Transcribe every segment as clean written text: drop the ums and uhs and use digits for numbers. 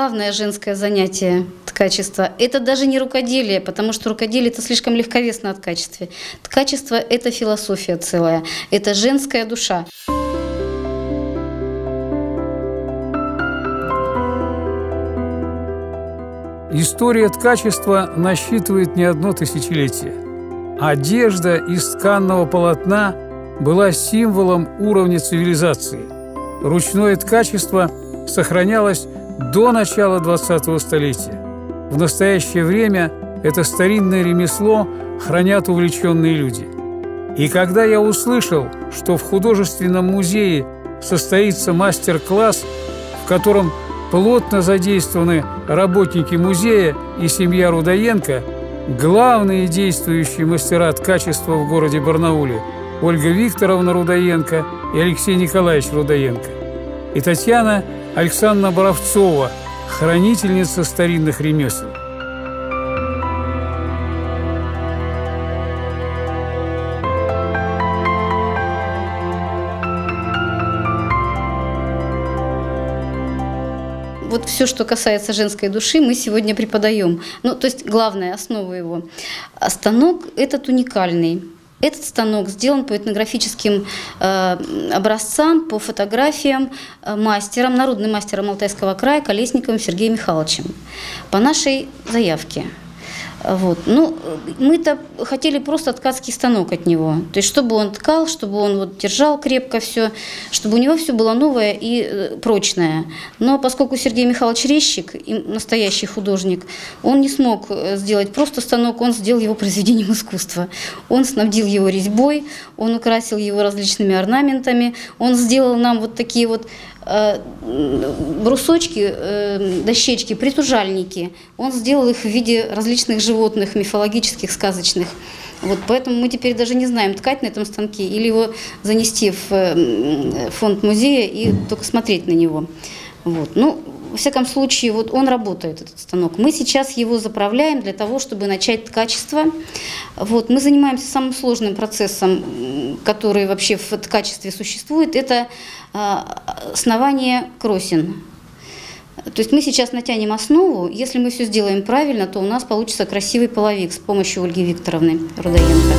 главное женское занятие ткачества. Это даже не рукоделие, потому что рукоделие – это слишком легковесно от качества. Ткачество – это философия целая, это женская душа. История ткачества насчитывает не одно тысячелетие. Одежда из тканного полотна была символом уровня цивилизации. Ручное ткачество сохранялось до начала 20-го столетия. В настоящее время это старинное ремесло хранят увлеченные люди. И когда я услышал, что в художественном музее состоится мастер-класс, в котором плотно задействованы работники музея и семья Рудоенко, главные действующие мастера ткачества в городе Барнауле Ольга Викторовна Рудоенко и Алексей Николаевич Рудоенко, и Татьяна Александровна Боровцова, хранительница старинных ремесел. Вот все, что касается женской души, мы сегодня преподаем. Ну, то есть главная основа его. А станок этот уникальный. Этот станок сделан по этнографическим образцам, по фотографиям мастером, народным мастером Алтайского края Колесниковым Сергеем Михайловичем по нашей заявке. Вот. Ну, мы-то хотели просто ткацкий станок от него. То есть, чтобы он ткал, чтобы он вот держал крепко все, чтобы у него все было новое и прочное. Но поскольку Сергей Михайлович резчик и настоящий художник, он не смог сделать просто станок, он сделал его произведением искусства. Он снабдил его резьбой, он украсил его различными орнаментами, он сделал нам вот такие вот брусочки, дощечки, притужальники. Он сделал их в виде различных животных, мифологических, сказочных. Вот, поэтому мы теперь даже не знаем, ткать на этом станке или его занести в фонд музея и только смотреть на него. Вот. Ну, во всяком случае, вот он работает, этот станок. Мы сейчас его заправляем для того, чтобы начать ткачество. Вот. Мы занимаемся самым сложным процессом, который вообще в ткачестве существует. Это снование кросин. То есть мы сейчас натянем основу. Если мы все сделаем правильно, то у нас получится красивый половик с помощью Ольги Викторовны Рудоенко.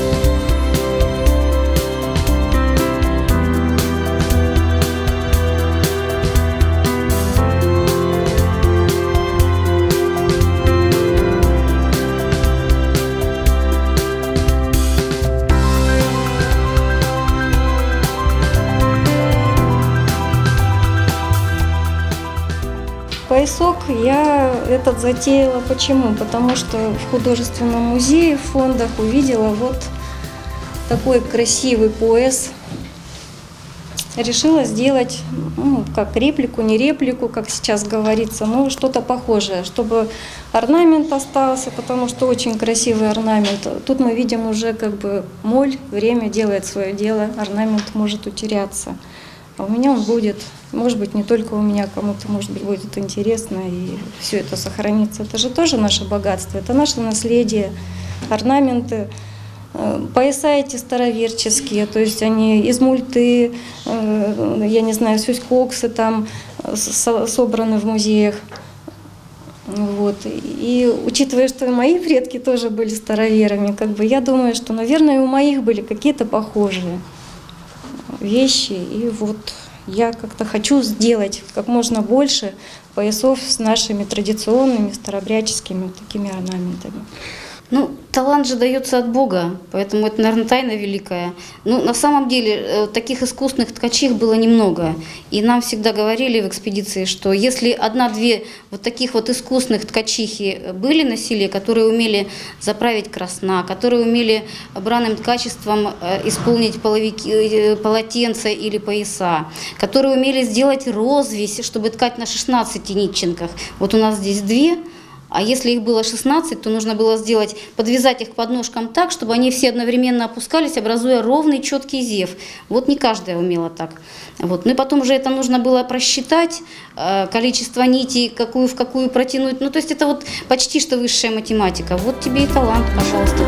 Поясок я этот затеяла. Почему? Потому что в художественном музее, в фондах увидела вот такой красивый пояс. Решила сделать, ну, как реплику, не реплику, как сейчас говорится, но что-то похожее, чтобы орнамент остался, потому что очень красивый орнамент. Тут мы видим уже как бы моль, время делает свое дело, орнамент может утеряться. А у меня он будет, может быть, не только у меня, кому-то, может быть, будет интересно, и все это сохранится. Это же тоже наше богатство, это наше наследие, орнаменты. Пояса эти староверческие, то есть они из мульты, я не знаю, сюськоксы там собраны в музеях. Вот. И учитывая, что и мои предки тоже были староверами, как бы я думаю, что, наверное, и у моих были какие-то похожие вещи. И вот я как-то хочу сделать как можно больше поясов с нашими традиционными старообрядческими такими орнаментами. Ну, талант же дается от Бога, поэтому это, наверное, тайна великая. Ну, на самом деле, таких искусных ткачих было немного. И нам всегда говорили в экспедиции, что если одна-две вот таких вот искусных ткачихи были на селе, которые умели заправить красна, которые умели бранным ткачеством исполнить полотенца или пояса, которые умели сделать розвесь, чтобы ткать на 16 нитчинках. Вот у нас здесь две. А если их было 16, то нужно было сделать, подвязать их к подножкам так, чтобы они все одновременно опускались, образуя ровный четкий зев. Вот не каждая умела так. Вот. Ну и потом уже это нужно было просчитать, количество нитей, какую в какую протянуть. Ну то есть это вот почти что высшая математика. Вот тебе и талант, пожалуйста.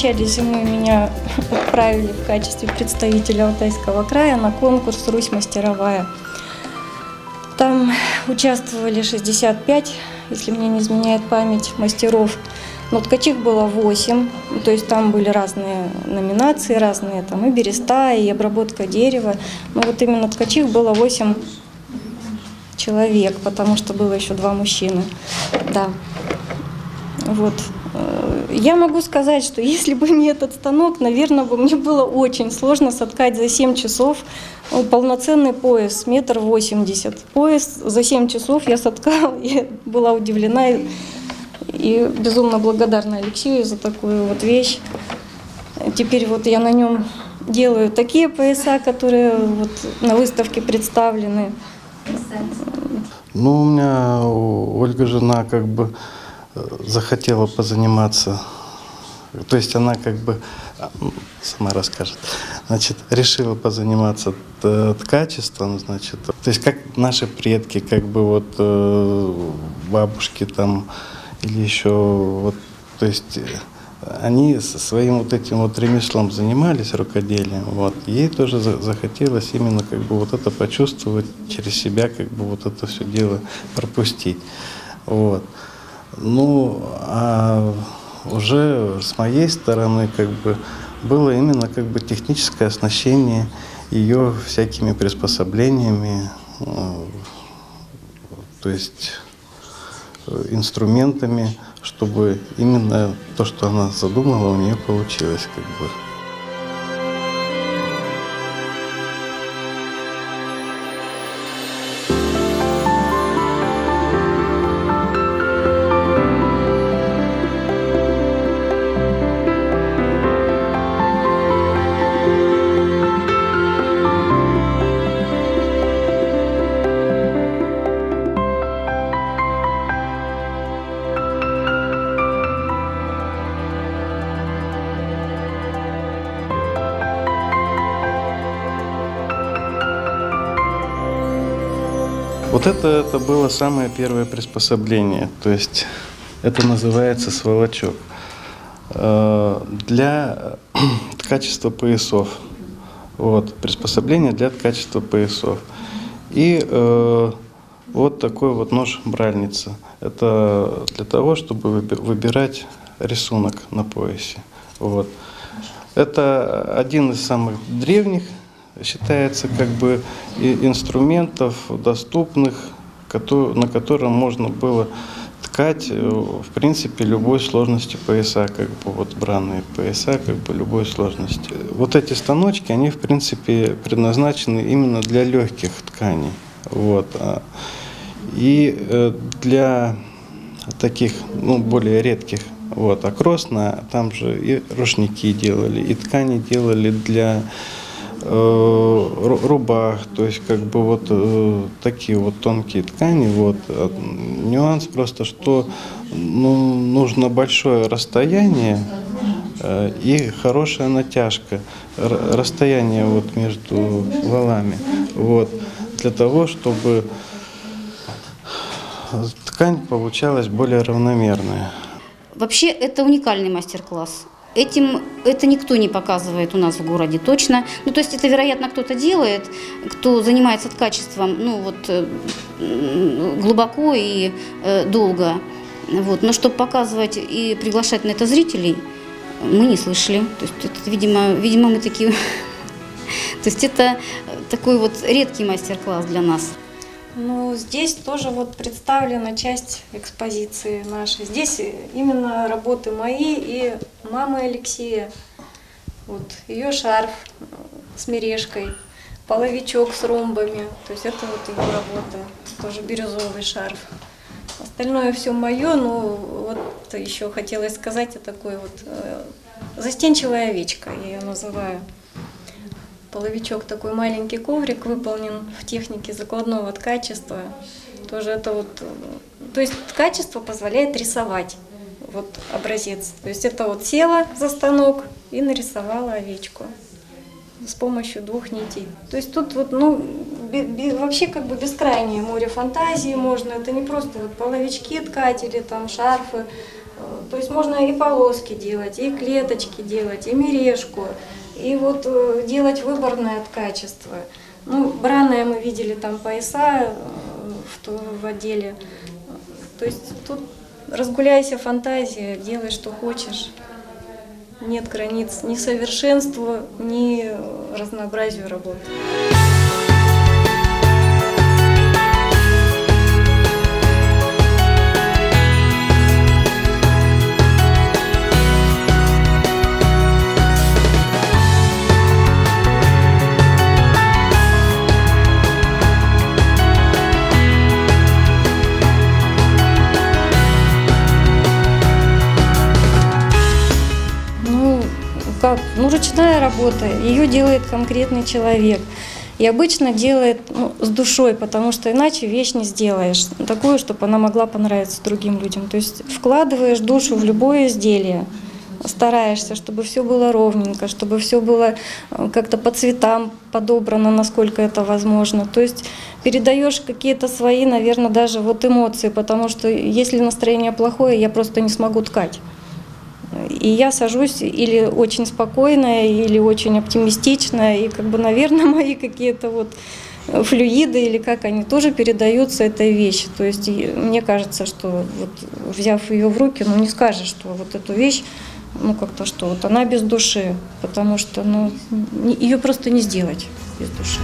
начале зимы меня отправили в качестве представителя Алтайского края на конкурс «Русь мастеровая». Там участвовали 65, если мне не изменяет память, мастеров. Но ткачих было 8, то есть там были разные номинации, разные там и береста, и обработка дерева. Но вот именно ткачих было 8 человек, потому что было еще 2 мужчины. Да. Вот. Я могу сказать, что если бы не этот станок, наверное, бы мне было очень сложно соткать за 7 часов полноценный пояс, 1,80 м. Пояс за 7 часов я соткала, и была удивлена и безумно благодарна Алексею за такую вот вещь. Теперь вот я на нем делаю такие пояса, которые вот на выставке представлены. Ну, у меня Ольга, жена, как бы захотела позаниматься, то есть она как бы сама расскажет, значит, решила позаниматься ткачеством, значит, то есть как наши предки, как бы вот бабушки там или еще вот, то есть они со своим вот этим вот ремеслом занимались, рукоделием, вот, ей тоже захотелось именно как бы вот это почувствовать через себя, как бы вот это все дело пропустить, вот. Ну, а уже с моей стороны как бы было именно как бы техническое оснащение ее всякими приспособлениями, то есть инструментами, чтобы именно то, что она задумала, у нее получилось как бы. Вот это было самое первое приспособление, то есть это называется сволочок. Для ткачества поясов. Вот, приспособление для ткачества поясов. И вот такой вот нож-бральница. Это для того, чтобы выбирать рисунок на поясе. Вот. Это один из самых древних, считается, как бы инструментов доступных, на котором можно было ткать, в принципе, любой сложности пояса, как бы вот бранные пояса, как бы любой сложности. Вот эти станочки, они, в принципе, предназначены именно для легких тканей. Вот. И для таких, ну, более редких, вот, а Кросна, там же и рушники делали, и ткани делали для рубах, то есть как бы вот такие вот тонкие ткани. Вот. Нюанс просто, что ну, нужно большое расстояние и хорошая натяжка, расстояние вот между валами, вот, для того, чтобы ткань получалась более равномерная. Вообще это уникальный мастер-класс. Это никто не показывает у нас в городе точно. Ну, то есть это, вероятно, кто-то делает, кто занимается ткачеством, ну, вот, глубоко и долго. Вот. Но чтобы показывать и приглашать на это зрителей, мы не слышали. То есть это, видимо, мы такие... То есть это такой вот редкий мастер-класс для нас. Ну, здесь тоже вот представлена часть экспозиции нашей. Здесь именно работы мои и мамы Алексея. Вот ее шарф с мережкой, половичок с ромбами. То есть это вот его работа, тоже бирюзовый шарф. Остальное все мое, но вот еще хотелось сказать о такой вот застенчивая овечка, я ее называю. Половичок, такой маленький коврик, выполнен в технике закладного ткачества. Тоже это вот, то есть ткачество позволяет рисовать. Вот образец. То есть это вот села за станок и нарисовала овечку с помощью 2 нитей. То есть тут вот, ну, вообще как бы бескрайнее море фантазии можно. Это не просто вот половички ткать или там шарфы. То есть можно и полоски делать, и клеточки делать, и мережку, и вот делать выборное ткачество. Ну, бранное мы видели там пояса в отделе. То есть тут разгуляйся, фантазия, делай, что хочешь. Нет границ ни совершенству, ни разнообразию работы. Ну, ручная работа, ее делает конкретный человек. И обычно делает с душой, потому что иначе вещь не сделаешь. Такую, чтобы она могла понравиться другим людям. То есть вкладываешь душу в любое изделие. Стараешься, чтобы все было ровненько, чтобы все было как-то по цветам подобрано, насколько это возможно. То есть передаешь какие-то свои, наверное, даже вот эмоции, потому что если настроение плохое, я просто не смогу ткать. И я сажусь или очень спокойная, или очень оптимистичная, и как бы, наверное, мои какие-то вот флюиды или как они тоже передаются этой вещи. То есть мне кажется, что вот, взяв ее в руки, не скажешь, что вот эту вещь, как-то что, вот она без души, потому что, ее просто не сделать без души.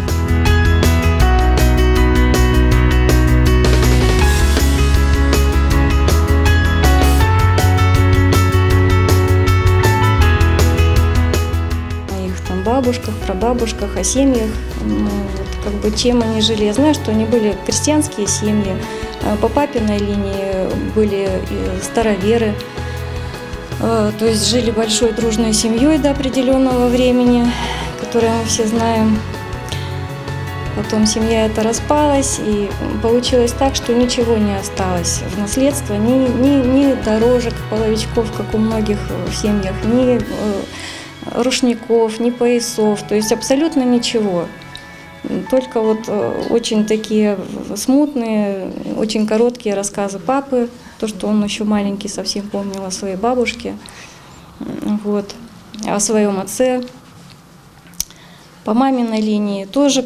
Бабушках, прабабушках, о семьях, чем они жили. Я знаю, что они были крестьянские семьи, по папиной линии были староверы, то есть жили большой дружной семьей до определенного времени, которое мы все знаем. Потом семья эта распалась, и получилось так, что ничего не осталось в наследство, ни дорожек, половичков, как у многих в семьях, ни рушников, ни поясов, то есть абсолютно ничего. Только вот очень такие смутные, очень короткие рассказы папы, то, что он еще маленький совсем помнил о своей бабушке, вот, о своем отце. По маминой линии тоже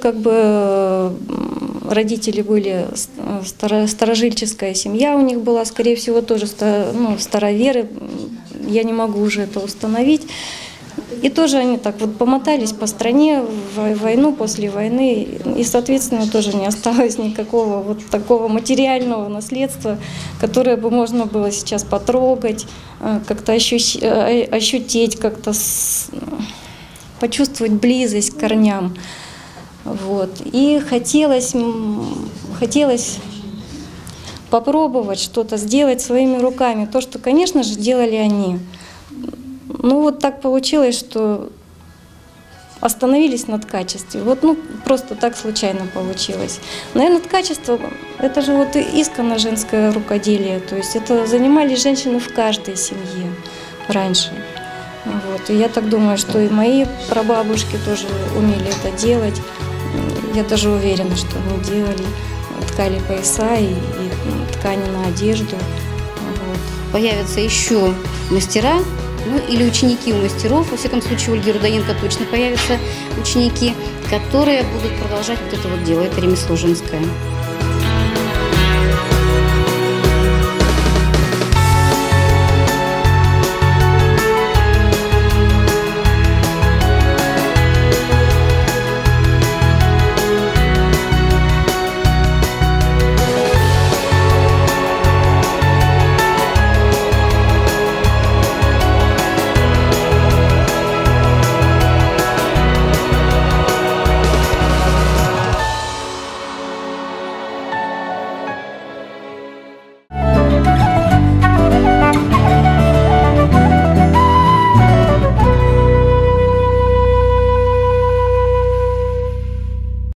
родители были, старожильческая семья у них была, скорее всего, тоже староверы, я не могу уже это установить. И тоже они так вот помотались по стране в войну, после войны, и, соответственно, тоже не осталось никакого вот такого материального наследства, которое бы можно было сейчас потрогать, как-то ощутить, как-то почувствовать близость к корням. Вот. И хотелось попробовать что-то сделать своими руками, то, что, конечно же, делали они. Вот так получилось, что остановились на ткачестве. Просто так случайно получилось. Наверное, ткачество — это же вот исконно женское рукоделие. То есть это занимались женщины в каждой семье раньше. Вот. И я так думаю, что и мои прабабушки тоже умели это делать. Я даже уверена, что они делали, ткали пояса и ткани на одежду. Вот. Появятся еще мастера, или ученики у мастеров, во всяком случае у Ольги Рудоенко точно появятся ученики, которые будут продолжать вот это вот дело, это ремесло женское.